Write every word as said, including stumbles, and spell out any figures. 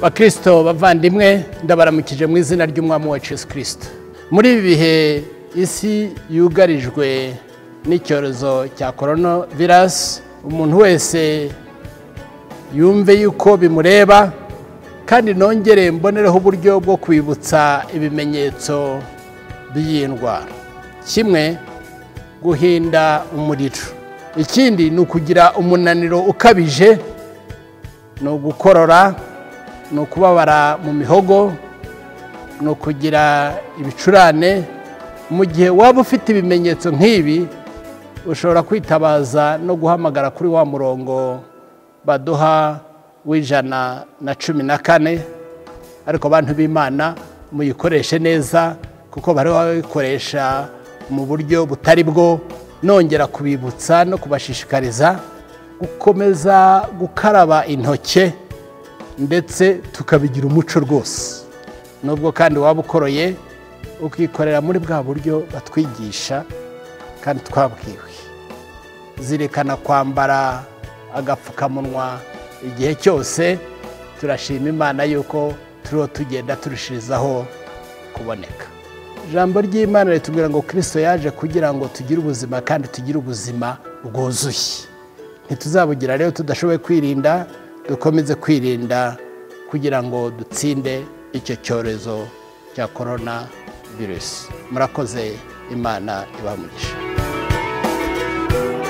Bakristo bavandimwe ndabaramukije mu izina ry'umwami wa Yesu Kristo. Muri ibi bihe isi yugarijwe n'icyorezo cya coronavirus, umuntu wese yumve yuko bimureba kandi nongere mbonereho uburyo bwo kwibutsa ibimenyetso by'iyi ndwara. Kimwe, guhinda umuriro. Ikindi ni ukugira umunaniro ukabije, ni ugukorora, ni ukubabara mu mihogo, ni ukugira ibicurane. Mu gihe waba ufite ibimenyetso nk'ibi, ushobora kwitabaza no guhamagara kuri wa murongo baduha w'ijana na cumi na kane, ariko abantu b'Imana muyikoreshe neza kuko bari babikoresha mu buryo butari bwo. Nongera kubibutsa no kubashishikariza gukomeza gukaraba intoke, ndetse tukabigira umuco rwose. Nubwo kandi waba ukoroye ukikorera muri bwa buryo batwigisha kandi twabwiwe. Zirikana kwambara agapfukamunwa igihe cyose. Turashima Imana yuko turiho tugenda turushirizaho kuboneka. Ijambo ry'Imana ritubwira ngo Kristo yaje kugira ngo tugire ubuzima kandi tugire ubuzima bwuzuye. Ntituzabugira rero tudashoboye kwirinda, dukomeze kwirinda kugira ngo dutsinde icyo cyorezo cya corona virus. Murakoze, Imana ibahe umugisha.